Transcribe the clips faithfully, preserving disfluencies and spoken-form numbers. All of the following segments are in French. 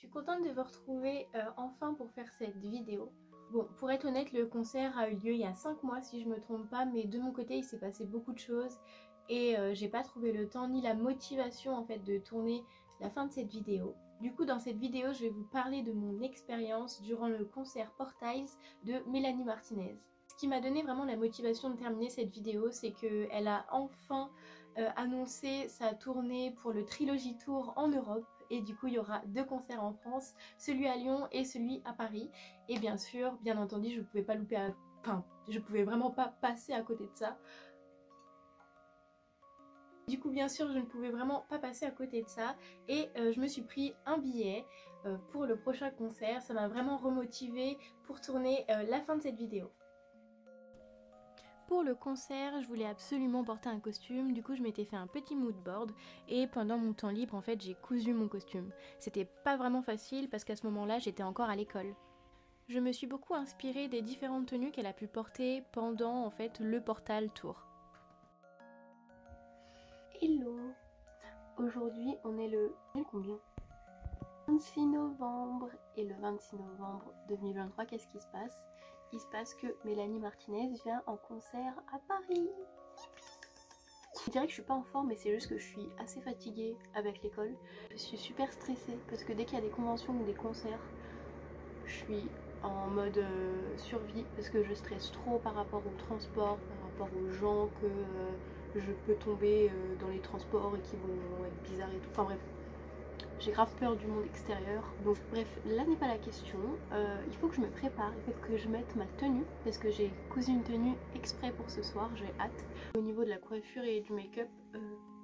suis contente de vous retrouver euh, enfin pour faire cette vidéo. Bon, pour être honnête, le concert a eu lieu il y a cinq mois si je me trompe pas, mais de mon côté il s'est passé beaucoup de choses et euh, j'ai pas trouvé le temps ni la motivation en fait de tourner la fin de cette vidéo. Du coup dans cette vidéo je vais vous parler de mon expérience durant le concert Portals de Mélanie Martinez. Ce qui m'a donné vraiment la motivation de terminer cette vidéo, c'est qu'elle a enfin euh, annoncé sa tournée pour le Trilogy Tour en Europe. Et du coup il y aura deux concerts en France, celui à Lyon et celui à Paris. Et bien sûr, bien entendu, je ne pouvais pas louper à... Enfin, je pouvais vraiment pas passer à côté de ça. Du coup bien sûr je ne pouvais vraiment pas passer à côté de ça et euh, je me suis pris un billet euh, pour le prochain concert. Ça m'a vraiment remotivée pour tourner euh, la fin de cette vidéo. Pour le concert, je voulais absolument porter un costume, du coup je m'étais fait un petit mood board et pendant mon temps libre en fait j'ai cousu mon costume. C'était pas vraiment facile parce qu'à ce moment-là j'étais encore à l'école. Je me suis beaucoup inspirée des différentes tenues qu'elle a pu porter pendant en fait le Portal Tour. Hello! Aujourd'hui on est le... combien? vingt-six novembre et le vingt-six novembre deux mille vingt-trois, qu'est-ce qui se passe? Il se passe que Mélanie Martinez vient en concert à Paris. Je dirais que je suis pas en forme mais c'est juste que je suis assez fatiguée avec l'école. Je suis super stressée parce que dès qu'il y a des conventions ou des concerts, je suis en mode euh, survie parce que je stresse trop par rapport au transport, par rapport aux gens que euh, je peux tomber euh, dans les transports et qui vont être bizarres et tout. Enfin bref. J'ai grave peur du monde extérieur, donc bref, là n'est pas la question. Euh, il faut que je me prépare, il faut que je mette ma tenue, parce que j'ai cousu une tenue exprès pour ce soir, j'ai hâte. Au niveau de la coiffure et du make-up, euh,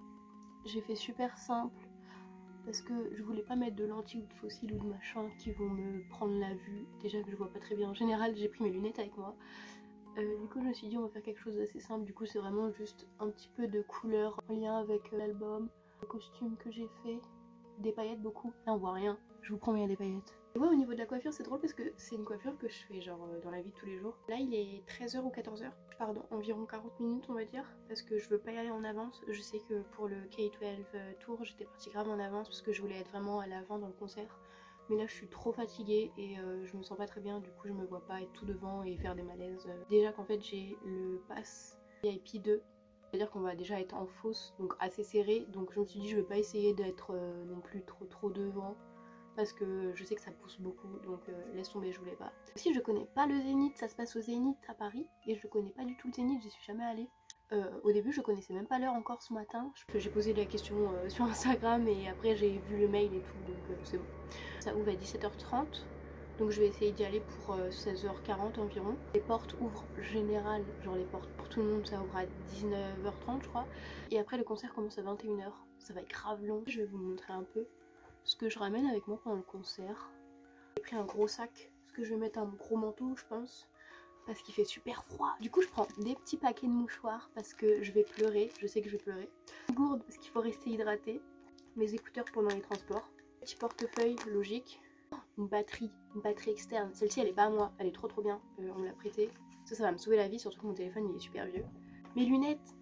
j'ai fait super simple, parce que je voulais pas mettre de lentilles ou de fossiles ou de machin qui vont me prendre la vue, déjà que je vois pas très bien. En général, j'ai pris mes lunettes avec moi. Euh, du coup je me suis dit on va faire quelque chose d'assez simple, du coup c'est vraiment juste un petit peu de couleur en lien avec euh, l'album, le costume que j'ai fait. Des paillettes beaucoup, là on voit rien, je vous promets il y a des paillettes. Et ouais, au niveau de la coiffure c'est drôle parce que c'est une coiffure que je fais genre euh, dans la vie de tous les jours. Là il est treize heures ou quatorze heures, je pars dans environ quarante minutes on va dire, parce que je veux pas y aller en avance. Je sais que pour le K douze euh, tour j'étais partie grave en avance parce que je voulais être vraiment à l'avant dans le concert. Mais là je suis trop fatiguée et euh, je me sens pas très bien, du coup je me vois pas être tout devant et faire des malaises. Déjà qu'en fait j'ai le pass V I P deux. C'est-à-dire qu'on va déjà être en fosse, donc assez serré, donc je me suis dit je vais pas essayer d'être euh, non plus trop trop devant parce que je sais que ça pousse beaucoup, donc euh, laisse tomber, je voulais pas. Aussi je connais pas le Zénith, ça se passe au Zénith à Paris et je connais pas du tout le Zénith, j'y suis jamais allée. Euh, au début je connaissais même pas l'heure encore ce matin, j'ai posé la question euh, sur Instagram et après j'ai vu le mail et tout, donc euh, c'est bon. Ça ouvre à dix-sept heures trente. Donc je vais essayer d'y aller pour euh, seize heures quarante environ. Les portes ouvrent général, genre les portes pour tout le monde ça ouvre à dix-neuf heures trente je crois. Et après le concert commence à vingt et une heures, ça va être grave long. Je vais vous montrer un peu ce que je ramène avec moi pendant le concert. J'ai pris un gros sac, parce que je vais mettre un gros manteau je pense, parce qu'il fait super froid. Du coup je prends des petits paquets de mouchoirs parce que je vais pleurer, je sais que je vais pleurer. Une gourde parce qu'il faut rester hydraté. Mes écouteurs pendant les transports. Petit portefeuille logique. Une batterie, une batterie externe. Celle-ci elle est pas à moi, elle est trop trop bien, euh, on me l'a prêtée. Ça, ça va me sauver la vie, surtout que mon téléphone il est super vieux. Mes lunettes,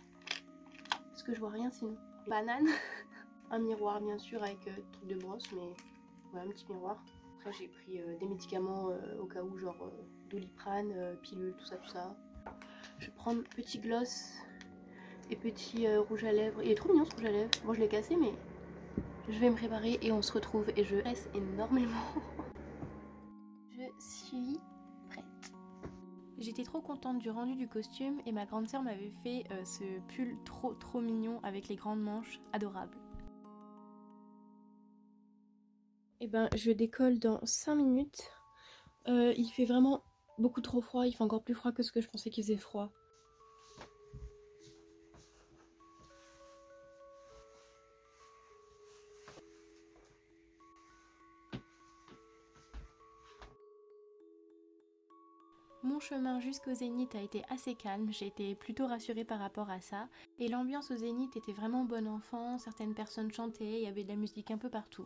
parce que je vois rien sinon. Banane, un miroir bien sûr avec euh, truc de brosse, mais voilà, un petit miroir. Après j'ai pris euh, des médicaments euh, au cas où, genre euh, Doliprane, euh, pilule, tout ça, tout ça. Je vais prendre petit gloss et petit euh, rouge à lèvres. Il est trop mignon ce rouge à lèvres. Bon je l'ai cassé mais... Je vais me préparer et on se retrouve et je stresse énormément. Je suis prête. J'étais trop contente du rendu du costume et ma grande sœur m'avait fait euh, ce pull trop trop mignon avec les grandes manches, adorable. Et ben je décolle dans cinq minutes. Euh, il fait vraiment beaucoup trop froid, il fait encore plus froid que ce que je pensais qu'il faisait froid. Mon chemin jusqu'au Zénith a été assez calme, j'ai été plutôt rassurée par rapport à ça. Et l'ambiance au Zénith était vraiment bon enfant, certaines personnes chantaient, il y avait de la musique un peu partout.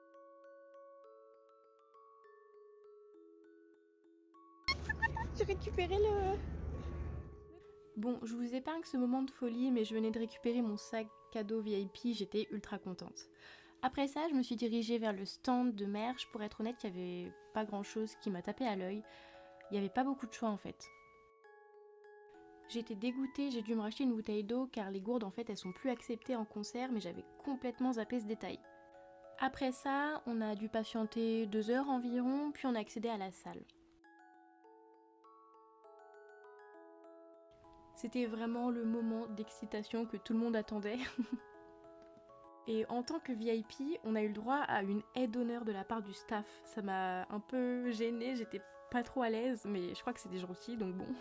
J'ai récupéré le... Bon, je vous épargne ce moment de folie, mais je venais de récupérer mon sac cadeau V I P, j'étais ultra contente. Après ça, je me suis dirigée vers le stand de merch. Pour être honnête, il n'y avait pas grand chose qui m'a tapé à l'œil. Il n'y avait pas beaucoup de choix en fait. J'étais dégoûtée, j'ai dû me racheter une bouteille d'eau car les gourdes en fait elles sont plus acceptées en concert, mais j'avais complètement zappé ce détail. Après ça, on a dû patienter deux heures environ, puis on a accédé à la salle. C'était vraiment le moment d'excitation que tout le monde attendait. Et en tant que V I P, on a eu le droit à une aide d'honneur de la part du staff. Ça m'a un peu gênée, j'étais pas trop à l'aise, mais je crois que c'est des gentils, donc bon.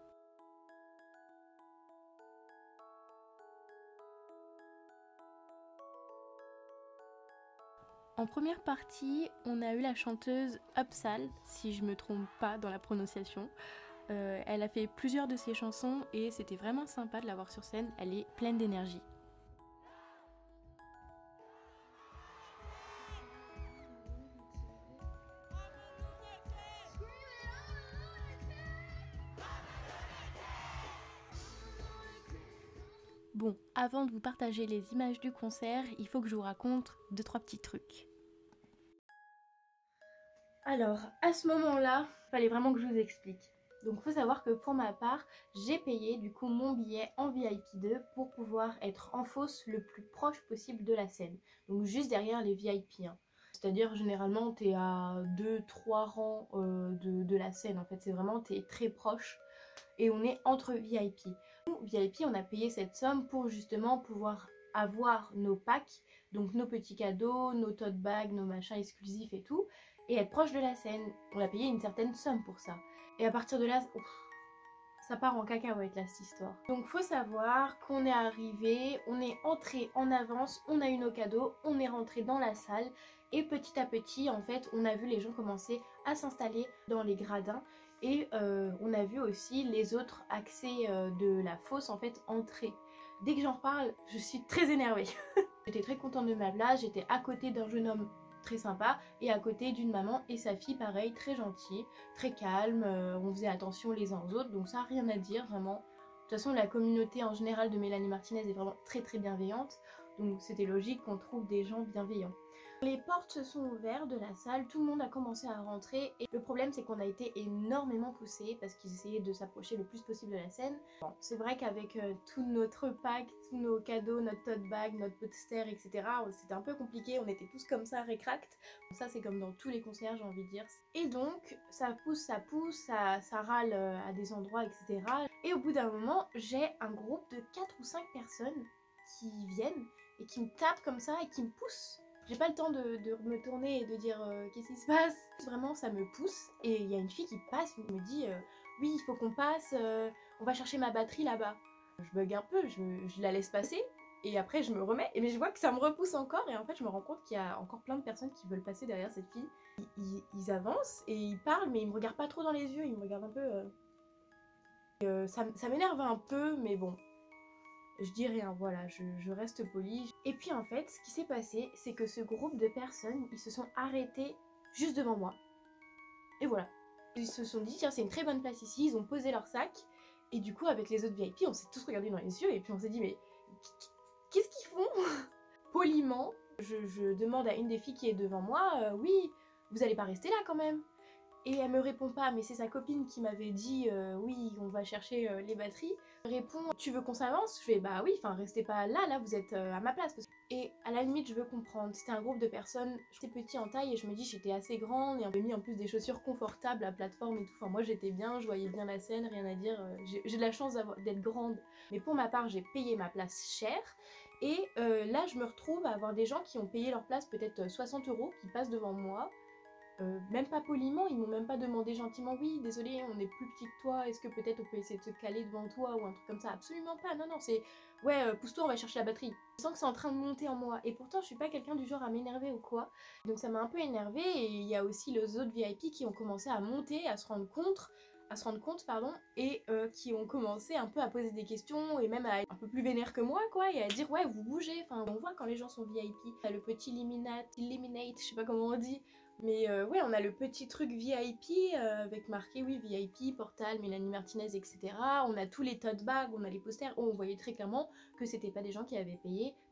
En première partie, on a eu la chanteuse Upsal, si je me trompe pas dans la prononciation. Euh, elle a fait plusieurs de ses chansons et c'était vraiment sympa de la voir sur scène, elle est pleine d'énergie. Bon, avant de vous partager les images du concert, il faut que je vous raconte deux trois petits trucs. Alors, à ce moment-là, il fallait vraiment que je vous explique. Donc il faut savoir que pour ma part, j'ai payé du coup mon billet en V I P deux pour pouvoir être en fosse le plus proche possible de la scène. Donc juste derrière les V I P. Hein. C'est-à-dire généralement t'es à deux trois rangs euh, de, de la scène en fait. C'est vraiment t'es très proche et on est entre V I P. Nous, V I P, on a payé cette somme pour justement pouvoir avoir nos packs, donc nos petits cadeaux, nos tote bags, nos machins exclusifs et tout, et être proche de la scène. On a payé une certaine somme pour ça. Et à partir de là, ouf, ça part en cacahuète là cette histoire. Donc faut savoir qu'on est arrivé, on est entré en avance, on a eu nos cadeaux, on est rentré dans la salle et petit à petit en fait on a vu les gens commencer à s'installer dans les gradins et euh, on a vu aussi les autres accès euh, de la fosse en fait entrer. Dès que j'en reparle, je suis très énervée. J'étais très contente de ma place, j'étais à côté d'un jeune homme très sympa et à côté d'une maman et sa fille pareil, très gentille, très calme, euh, on faisait attention les uns aux autres, donc ça rien à dire vraiment. De toute façon la communauté en général de Mélanie Martinez est vraiment très très bienveillante, donc c'était logique qu'on trouve des gens bienveillants. Les portes se sont ouvertes de la salle, tout le monde a commencé à rentrer et le problème c'est qu'on a été énormément poussés parce qu'ils essayaient de s'approcher le plus possible de la scène. Bon, c'est vrai qu'avec euh, tout notre pack, tous nos cadeaux, notre tote bag, notre poster, et cetera c'était un peu compliqué, on était tous comme ça récractes. Bon, ça c'est comme dans tous les concerts j'ai envie de dire. Et donc ça pousse, ça pousse, ça, ça râle à des endroits et cetera. Et au bout d'un moment j'ai un groupe de quatre ou cinq personnes qui viennent et qui me tapent comme ça et qui me poussent. J'ai pas le temps de, de me tourner et de dire euh, qu'est-ce qui se passe. Vraiment ça me pousse et il y a une fille qui passe et me dit euh, oui il faut qu'on passe, euh, on va chercher ma batterie là-bas. Je bug un peu, je, je la laisse passer et après je me remets et mais je vois que ça me repousse encore et en fait je me rends compte qu'il y a encore plein de personnes qui veulent passer derrière cette fille. Ils, ils, ils avancent et ils parlent mais ils me regardent pas trop dans les yeux, ils me regardent un peu... Euh... Euh, ça ça m'énerve un peu mais bon. Je dis rien, voilà, je, je reste polie. Et puis en fait, ce qui s'est passé, c'est que ce groupe de personnes, ils se sont arrêtés juste devant moi. Et voilà. Ils se sont dit, tiens, c'est une très bonne place ici, ils ont posé leur sac. Et du coup, avec les autres V I P, on s'est tous regardés dans les yeux et puis on s'est dit, mais qu'est-ce qu'ils font? Poliment, je, je demande à une des filles qui est devant moi, euh, oui, vous allez pas rester là quand même? Et elle me répond pas, mais c'est sa copine qui m'avait dit euh, oui on va chercher euh, les batteries. Elle répond tu veux qu'on s'avance? Je fais bah oui, enfin restez pas là, là vous êtes euh, à ma place. Parce que... Et à la limite je veux comprendre, c'était un groupe de personnes, j'étais petit en taille et je me dis j'étais assez grande et on avait mis en plus des chaussures confortables à plateforme et tout. Enfin moi j'étais bien, je voyais bien la scène, rien à dire, euh, j'ai de la chance d'être grande. Mais pour ma part j'ai payé ma place chère. Et euh, là je me retrouve à avoir des gens qui ont payé leur place peut-être soixante euros qui passent devant moi. Euh, même pas poliment, ils m'ont même pas demandé gentiment oui désolé on est plus petit que toi, est-ce que peut-être on peut essayer de se caler devant toi ou un truc comme ça, absolument pas, non non c'est ouais euh, pousse-toi on va chercher la batterie. Je sens que c'est en train de monter en moi et pourtant je suis pas quelqu'un du genre à m'énerver ou quoi, donc ça m'a un peu énervée et il y a aussi les autres V I P qui ont commencé à monter, à se rendre compte, à se rendre compte pardon et euh, qui ont commencé un peu à poser des questions et même à être un peu plus vénère que moi quoi et à dire ouais vous bougez, enfin on voit quand les gens sont V I P, t'as le petit eliminate, eliminate, je sais pas comment on dit. Mais euh, ouais, on a le petit truc V I P euh, avec marqué oui V I P, Portal, Mélanie Martinez, et cetera. On a tous les tote bags, on a les posters où on voyait très clairement que c'était pas des gens qui avaient payé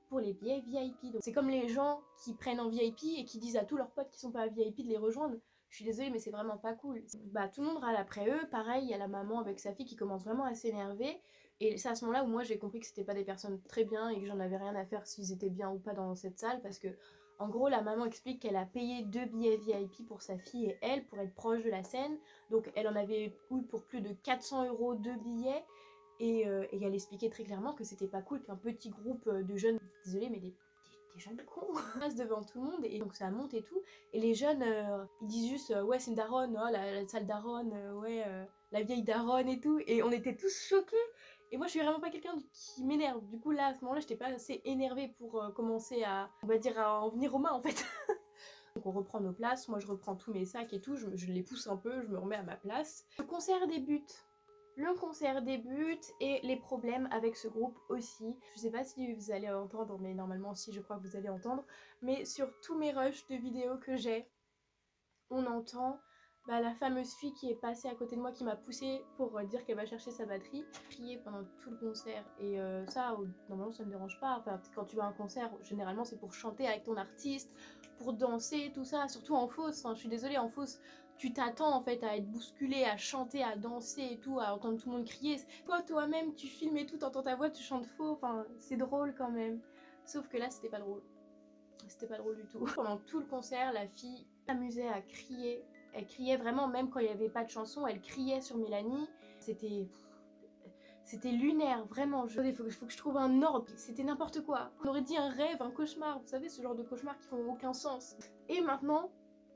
pour les billets V I P. C'est comme les gens qui prennent en V I P et qui disent à tous leurs potes qui sont pas V I P de les rejoindre. Je suis désolée mais c'est vraiment pas cool. Bah tout le monde râle après eux, pareil il y a la maman avec sa fille qui commence vraiment à s'énerver. Et c'est à ce moment là où moi j'ai compris que c'était pas des personnes très bien et que j'en avais rien à faire s'ils étaient bien ou pas dans cette salle. Parce que en gros la maman explique qu'elle a payé deux billets V I P pour sa fille et elle pour être proche de la scène. Donc elle en avait eu pour plus de quatre cents euros deux billets. Et, euh, et elle expliquait très clairement que c'était pas cool qu'un petit groupe de jeunes, désolée mais des, des, des jeunes cons, passe devant tout le monde et donc ça monte et tout. Et les jeunes, euh, ils disent juste euh, ouais c'est une daronne, oh, la, la sale daronne, euh, ouais euh, la vieille daronne et tout. Et on était tous choqués. Et moi je suis vraiment pas quelqu'un qui m'énerve. Du coup là à ce moment là j'étais pas assez énervée pour euh, commencer à, on va dire à en venir aux mains en fait. Donc on reprend nos places, moi je reprends tous mes sacs et tout, je, je les pousse un peu, je me remets à ma place. Le concert débute. Le concert débute et les problèmes avec ce groupe aussi. Je sais pas si vous allez entendre, mais normalement si je crois que vous allez entendre. Mais sur tous mes rushs de vidéos que j'ai, on entend bah, la fameuse fille qui est passée à côté de moi qui m'a poussée pour euh, dire qu'elle va chercher sa batterie. Crier pendant tout le concert et euh, ça, euh, normalement ça me dérange pas. Enfin, quand tu vas à un concert, généralement c'est pour chanter avec ton artiste, pour danser, tout ça. Surtout en fausse, enfin, je suis désolée, en fausse. Tu t'attends en fait à être bousculé, à chanter, à danser et tout, à entendre tout le monde crier. Toi, toi-même, tu filmes et tout, t'entends ta voix, tu chantes faux, enfin, c'est drôle quand même. Sauf que là, c'était pas drôle. C'était pas drôle du tout. Pendant tout le concert, la fille s'amusait à crier. Elle criait vraiment, même quand il n'y avait pas de chanson, elle criait sur Mélanie. C'était... C'était lunaire, vraiment. Il faut, faut que je trouve un ordre. C'était n'importe quoi. On aurait dit un rêve, un cauchemar. Vous savez, ce genre de cauchemars qui font aucun sens. Et maintenant...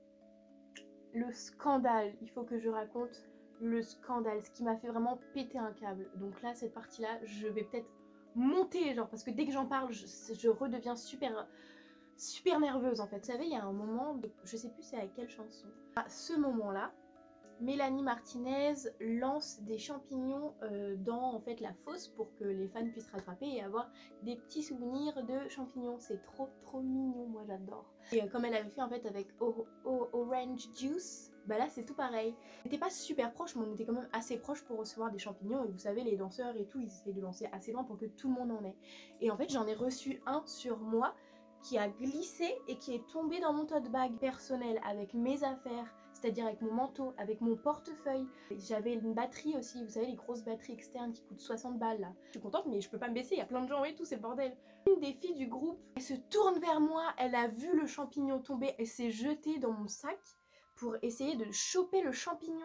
le scandale, il faut que je raconte le scandale, ce qui m'a fait vraiment péter un câble. Donc là, cette partie-là, je vais peut-être monter, genre, parce que dès que j'en parle, je, je redeviens super, super nerveuse, en fait. Vous savez, il y a un moment, je sais plus c'est avec quelle chanson. À ce moment-là, Mélanie Martinez lance des champignons euh, dans en fait la fosse pour que les fans puissent rattraper et avoir des petits souvenirs de champignons. C'est trop trop mignon, moi j'adore. Et euh, comme elle avait fait en fait avec o o Orange Juice, bah là c'est tout pareil. On n'était pas super proche mais on était quand même assez proche pour recevoir des champignons et vous savez les danseurs et tout ils essaient de lancer assez loin pour que tout le monde en ait. Et en fait j'en ai reçu un sur moi qui a glissé et qui est tombé dans mon tote bag personnel avec mes affaires, c'est-à-dire avec mon manteau, avec mon portefeuille. J'avais une batterie aussi, vous savez les grosses batteries externes qui coûtent soixante balles là. Je suis contente mais je peux pas me baisser, il y a plein de gens et tout, c'est le bordel. Une des filles du groupe, elle se tourne vers moi, elle a vu le champignon tomber, elle s'est jetée dans mon sac pour essayer de choper le champignon.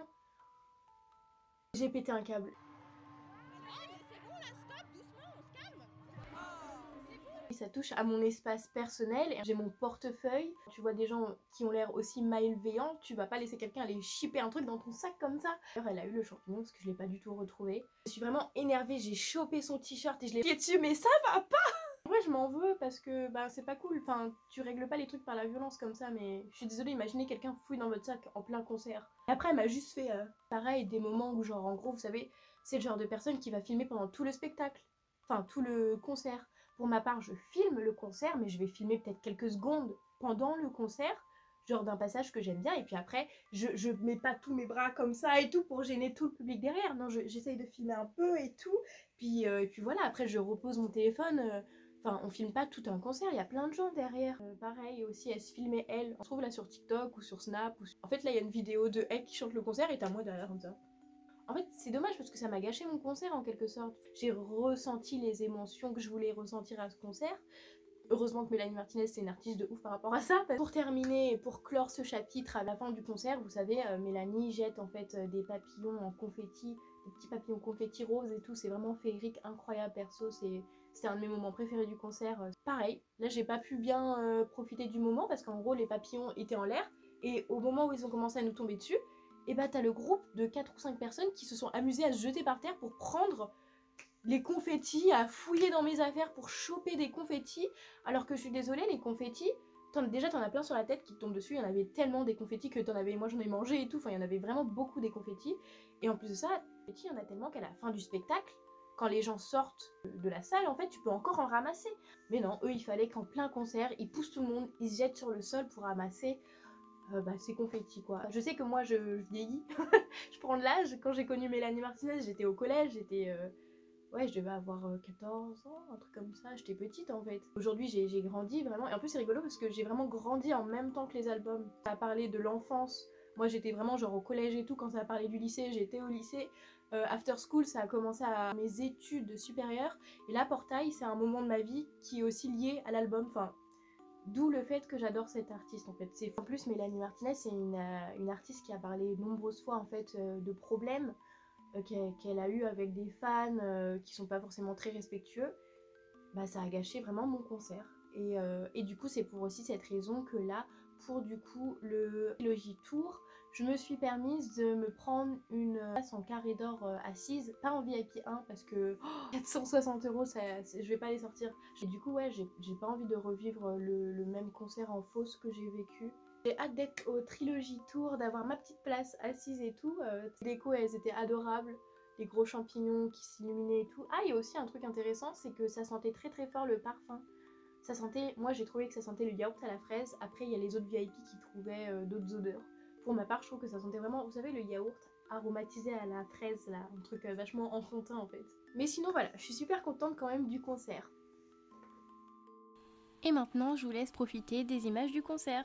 J'ai pété un câble. Ça touche à mon espace personnel, j'ai mon portefeuille, tu vois des gens qui ont l'air aussi malveillants, tu vas pas laisser quelqu'un aller chipper un truc dans ton sac comme ça. Alors elle a eu le champignon parce que je l'ai pas du tout retrouvé. Je suis vraiment énervée, j'ai chopé son t-shirt et je l'ai pied dessus mais ça va pas. En vrai je m'en veux parce que bah c'est pas cool, enfin tu règles pas les trucs par la violence comme ça mais je suis désolée, imaginez quelqu'un fouille dans votre sac en plein concert. Et après elle m'a juste fait euh, pareil, des moments où genre en gros vous savez c'est le genre de personne qui va filmer pendant tout le spectacle, enfin tout le concert. Pour ma part, je filme le concert, mais je vais filmer peut-être quelques secondes pendant le concert, genre d'un passage que j'aime bien, et puis après, je, je mets pas tous mes bras comme ça et tout pour gêner tout le public derrière. Non, j'essaye de filmer un peu et tout, puis, euh, et puis voilà, après je repose mon téléphone. Euh, Enfin, on filme pas tout un concert, il y a plein de gens derrière. Euh, pareil aussi, elle se filmait elle. On se trouve là sur TikTok ou sur Snap. Ou sur... En fait, là, il y a une vidéo de elle qui chante le concert et t'as moi derrière comme ça. En fait, c'est dommage parce que ça m'a gâché mon concert en quelque sorte. J'ai ressenti les émotions que je voulais ressentir à ce concert. Heureusement que Mélanie Martinez c'est une artiste de ouf par rapport à ça. Pour terminer et pour clore ce chapitre à la fin du concert, vous savez, euh, Mélanie jette en fait euh, des papillons en confetti, des petits papillons confetti roses et tout. C'est vraiment féerique, incroyable perso. C'est un de mes moments préférés du concert. Euh, pareil, là j'ai pas pu bien euh, profiter du moment parce qu'en gros les papillons étaient en l'air et au moment où ils ont commencé à nous tomber dessus, et bah t'as le groupe de quatre ou cinq personnes qui se sont amusées à se jeter par terre pour prendre les confettis, à fouiller dans mes affaires pour choper des confettis, alors que je suis désolée, les confettis, en, déjà t'en as plein sur la tête qui te tombent dessus, il y en avait tellement des confettis que t'en avais, moi j'en ai mangé et tout, enfin il y en avait vraiment beaucoup des confettis, et en plus de ça, les confettis, il y en a tellement qu'à la fin du spectacle, quand les gens sortent de la salle, en fait, tu peux encore en ramasser. Mais non, eux, il fallait qu'en plein concert, ils poussent tout le monde, ils se jettent sur le sol pour ramasser Euh, bah, c'est confetti quoi. Je sais que moi je, je vieillis, je prends de l'âge. Quand j'ai connu Mélanie Martinez, j'étais au collège, j'étais euh, Ouais, je devais avoir quatorze ans, un truc comme ça, j'étais petite en fait. Aujourd'hui j'ai grandi vraiment, et en plus c'est rigolo parce que j'ai vraiment grandi en même temps que les albums. Ça a parlé de l'enfance, moi j'étais vraiment genre au collège et tout, quand ça a parlé du lycée, j'étais au lycée. Euh, after school, ça a commencé à mes études supérieures, et là Portail, c'est un moment de ma vie qui est aussi lié à l'album, enfin, d'où le fait que j'adore cette artiste en fait. En plus, Mélanie Martinez, c'est une, euh, une artiste qui a parlé nombreuses fois en fait euh, de problèmes euh, qu'elle qu'elle a eu avec des fans euh, qui sont pas forcément très respectueux. Bah ça a gâché vraiment mon concert. Et, euh, et du coup, c'est pour aussi cette raison que là, pour du coup le Trilogy Tour, je me suis permise de me prendre une place en carré d'or euh, assise, pas en V I P un parce que oh, quatre cent soixante euros, ça, je vais pas les sortir. Et du coup, ouais, j'ai pas envie de revivre le, le même concert en fausse que j'ai vécu. J'ai hâte d'être au Trilogy Tour, d'avoir ma petite place assise et tout. Euh, les décos, elles étaient adorables. Les gros champignons qui s'illuminaient et tout. Ah, il y a aussi un truc intéressant, c'est que ça sentait très très fort le parfum. Ça sentait, moi j'ai trouvé que ça sentait le yaourt à la fraise. Après, il y a les autres V I P qui trouvaient euh, d'autres odeurs. Pour ma part, je trouve que ça sentait vraiment, vous savez, le yaourt aromatisé à la fraise, là, un truc euh, vachement enfantin en fait. Mais sinon, voilà, je suis super contente quand même du concert. Et maintenant, je vous laisse profiter des images du concert.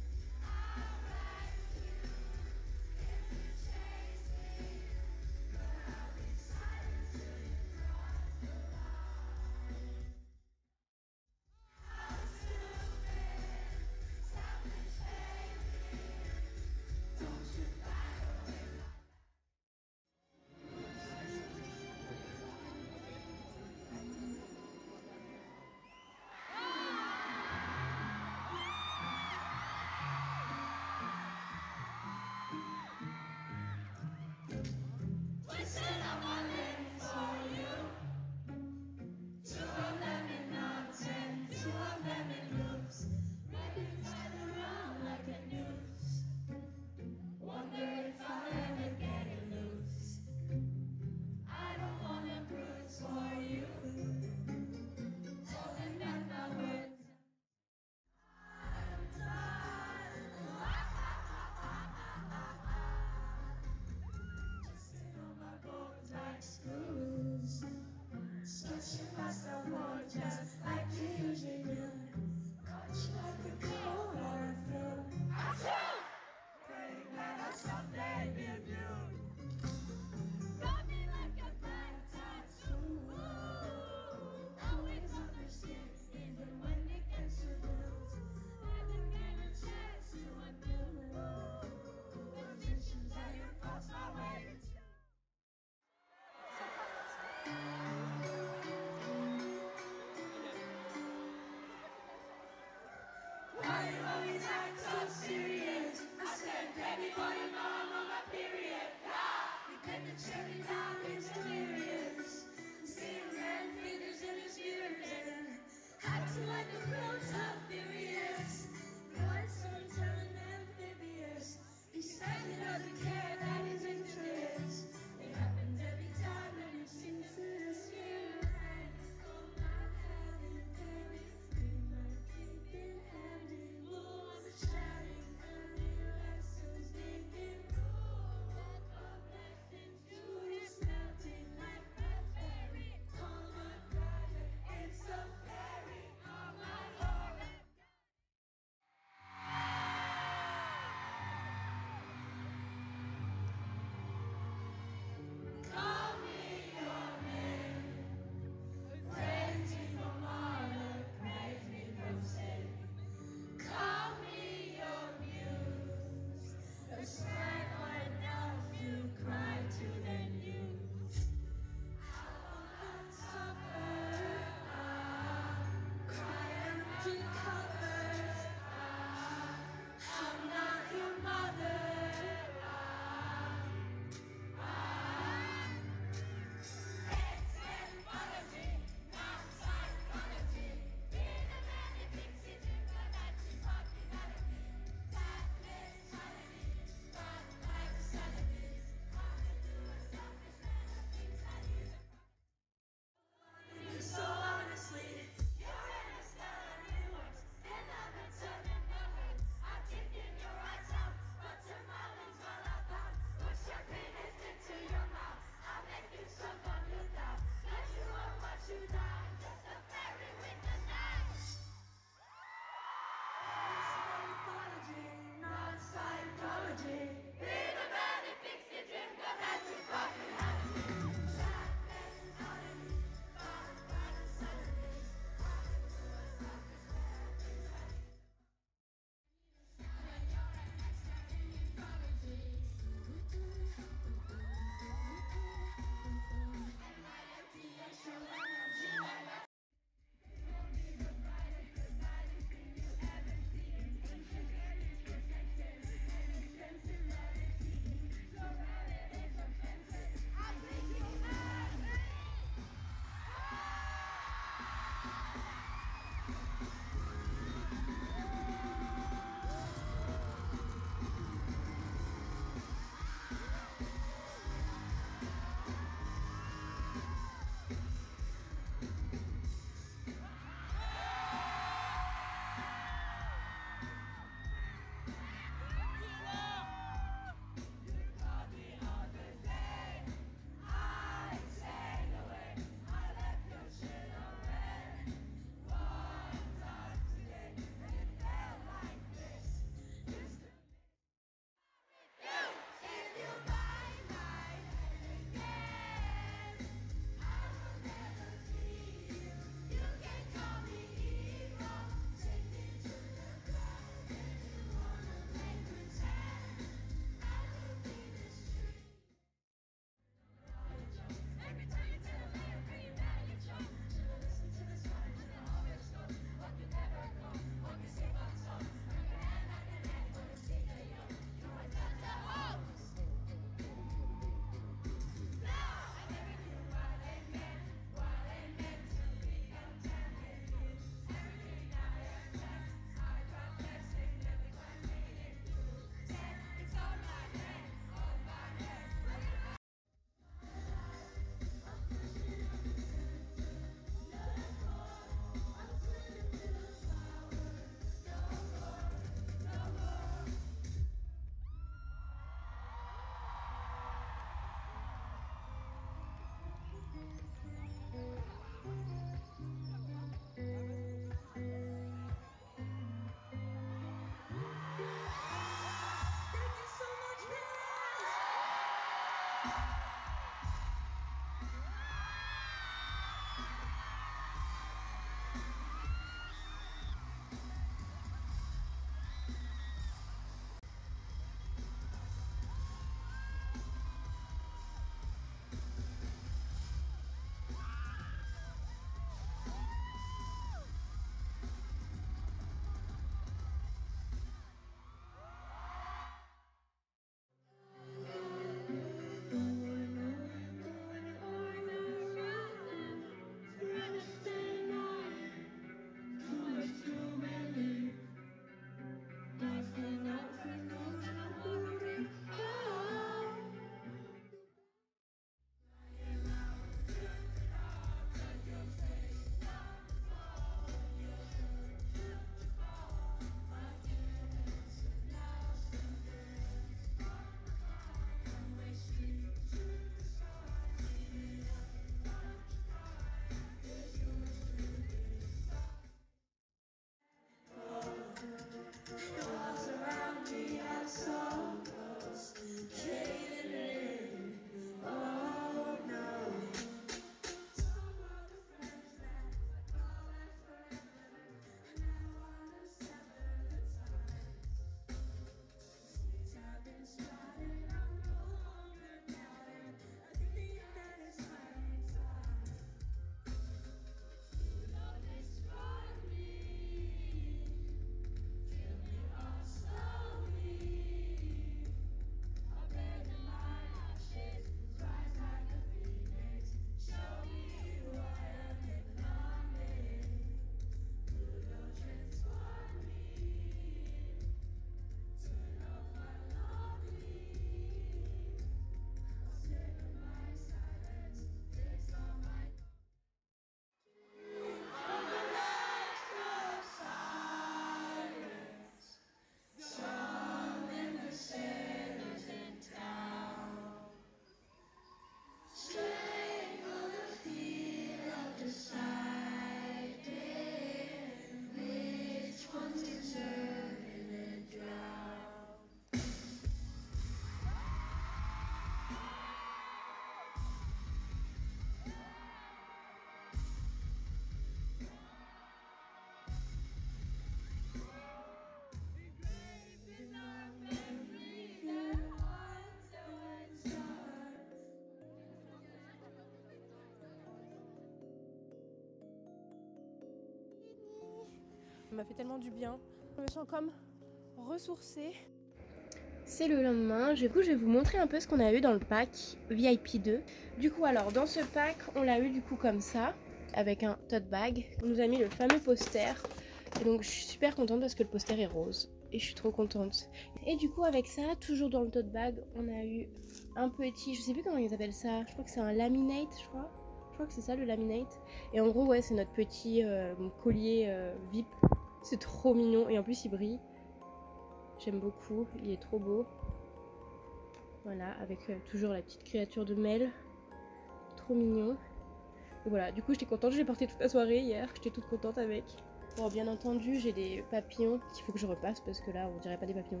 Ça m'a fait tellement du bien. Je me sens comme ressourcée. C'est le lendemain, du coup je vais vous montrer un peu ce qu'on a eu dans le pack V I P deux. Du coup alors dans ce pack on l'a eu du coup comme ça, avec un tote bag. On nous a mis le fameux poster et donc je suis super contente parce que le poster est rose et je suis trop contente. Et du coup avec ça, toujours dans le tote bag, on a eu un petit, je sais plus comment ils appellent ça, je crois que c'est un laminate je crois. Je crois que c'est ça le laminate. Et en gros ouais c'est notre petit euh, collier euh, V I P. C'est trop mignon et en plus il brille. J'aime beaucoup, il est trop beau. Voilà, avec euh, toujours la petite créature de Mel. Trop mignon. Et voilà, du coup j'étais contente, je l'ai porté toute la soirée hier, j'étais toute contente avec. Bon, bien entendu, j'ai des papillons qu'il faut que je repasse parce que là on dirait pas des papillons.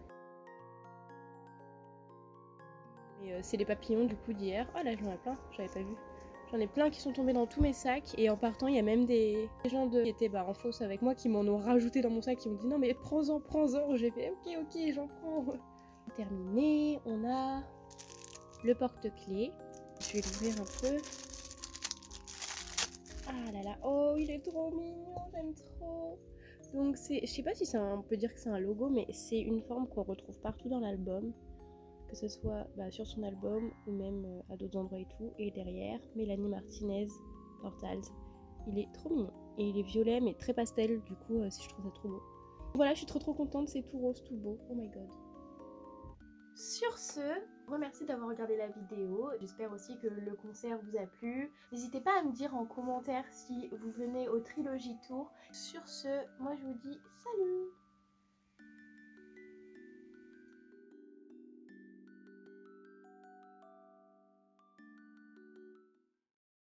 Mais euh, c'est les papillons du coup d'hier. Oh là j'en ai plein, j'avais pas vu. J'en ai plein qui sont tombés dans tous mes sacs et en partant il y a même des, des gens de... qui étaient bah, en fausse avec moi qui m'en ont rajouté dans mon sac, qui m'ont dit non mais prends-en, prends-en. J'ai fait ok ok j'en prends. Terminé, on a le porte-clés. Je vais l'ouvrir un peu. Ah là là, oh il est trop mignon, j'aime trop. Donc c'est, je sais pas si c'est un, on peut dire que c'est un logo, mais c'est une forme qu'on retrouve partout dans l'album. Que ce soit bah, sur son album ou même euh, à d'autres endroits et tout. Et derrière, Mélanie Martinez, Portals. Il est trop mignon. Et il est violet mais très pastel, du coup euh, je trouve ça trop beau. Voilà, je suis trop trop contente, c'est tout rose, tout beau. Oh my god. Sur ce, remercie d'avoir regardé la vidéo. J'espère aussi que le concert vous a plu. N'hésitez pas à me dire en commentaire si vous venez au Trilogy Tour. Sur ce, moi je vous dis salut!